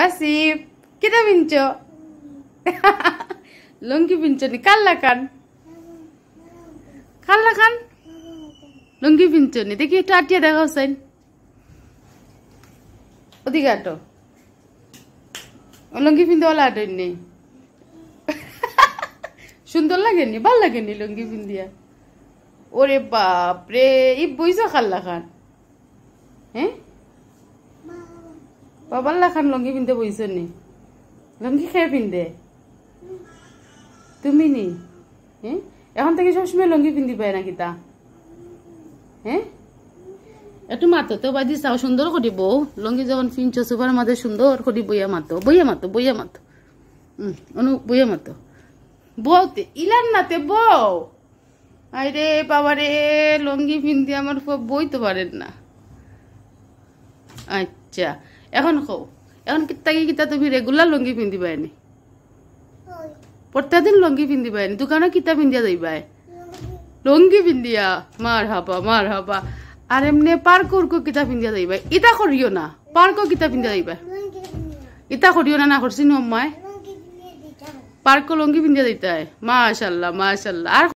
Wasif, kita pincho. Lungki pincho ni kalla kan? Kalla kan? Lungki pincho ni দেখি একটু আটিয়া দেখা হোসেন ওদিকে আটো লুঙ্গি পিনতে OLA আটেননি সুন্দর লাগেনি ভাল লাগেনি লুঙ্গি পিন্দিয়া ওরে বাপ রে ই বইছো খাল্লা খান হ্যাঁ বাবাল্লা খান লুঙ্গি পিনতে বইছো নি লুঙ্গি খেয়ে পিনতে তুমি নি হ্যাঁ এখন থেকে সবসময় লুঙ্গি পিন্দি পায় না কিতা হ্যাঁ একটু মাতো তো বাদি চাও সুন্দর করে বউ লুঙ্গি যখন পিনছো সুপার মাঝে সুন্দর করে বইয়া মাতো অনু বইয়া মাতো বউতে ইলান নাতে বউ আরে বাবা রে লুঙ্গি পিন্দি আমার বই তো পারেন না আচ্ছা এখন খাও এখন কিতা তুমি রেগুলার লুঙ্গি পিন্দি পায়নি প্রত্যেকদিন লুঙ্গি পিন্দি পায়নি দোকানে কিতা পিন্দিয়া যাইবাই লুঙ্গি পিন্দিয়া মার হাবা আর এমনি পার্কো কিতা পিন্দিয়া যাইবাই ইটা করিও না পার্কো কিতা পিন্দিয়া যাইবাই ইটা করিও না করছি নো মায় পার্কো লুঙ্গি পিন্দিয়া যাইতে হয় মাশাআল্লাহ আর